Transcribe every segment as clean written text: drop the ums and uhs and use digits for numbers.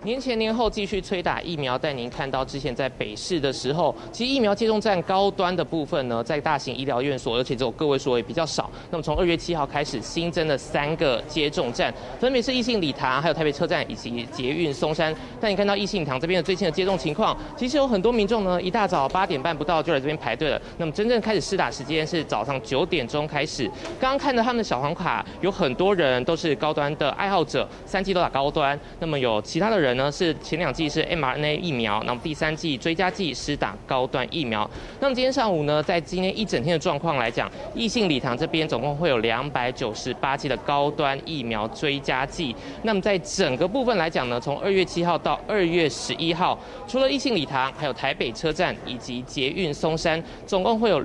年前年后继续催打疫苗，带您看到之前在北市的时候，其实疫苗接种站高端的部分呢，在大型医疗院所，而且只有个位数也比较少。那么从2月7号开始新增了3个接种站，分别是义信礼堂、还有台北车站以及捷运松山。但你看到义信礼堂这边的最新的接种情况，其实有很多民众呢，一大早8点半不到就来这边排队了。那么真正开始施打时间是早上9点钟开始。刚刚看到他们的小黄卡，有很多人都是高端的爱好者，3剂都打高端。那么有其他的人呢，是前2剂是 mRNA 疫苗，那么第3剂追加剂施打高端疫苗。那么今天上午呢，在今天一整天的状况来讲，义信礼堂这边总共会有298剂的高端疫苗追加剂。那么在整个部分来讲呢，从2月7号到2月11号，除了义信礼堂，还有台北车站以及捷运松山，总共会有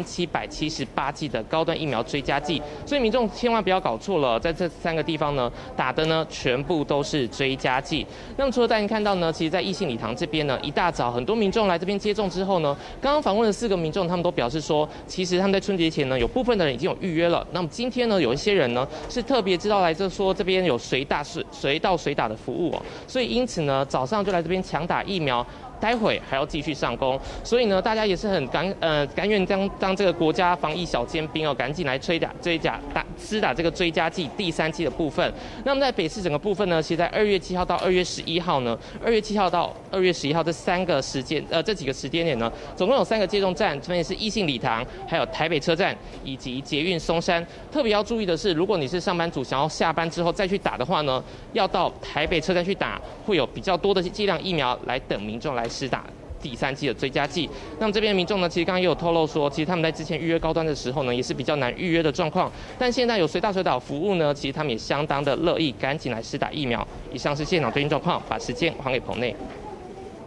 6778剂的高端疫苗追加剂。所以民众千万不要搞错了，在这3个地方呢，打的呢全部都是追加剂。那么除了大家看到呢，其实在义信礼堂这边呢，一大早很多民众来这边接种之后呢，刚刚访问了4个民众，他们都表示说，其实他们在春节前呢，有部分的人已经有预约了。那么今天呢，有一些人呢是特别知道来这说这边有随到随打的服务哦，所以因此呢，早上就来这边抢打疫苗。待会还要继续上工，所以呢，大家也是很甘愿当这个国家防疫小尖兵哦，赶紧来施打这个追加剂第3剂的部分。那么在北市整个部分呢，其实在2月7号到2月11号呢，2月7号到2月11号这几个时间点呢，总共有3个接种站，分别是义信礼堂、还有台北车站以及捷运松山。特别要注意的是，如果你是上班族，想要下班之后再去打的话呢，要到台北车站去打，会有比较多的剂量疫苗来等民众来施打第3剂的追加剂。那么这边的民众呢，其实刚刚也有透露说，其实他们在之前预约高端的时候呢，也是比较难预约的状况。但现在有随打服务呢，其实他们也相当的乐意，赶紧来施打疫苗。以上是现场最新状况，把时间还给棚内。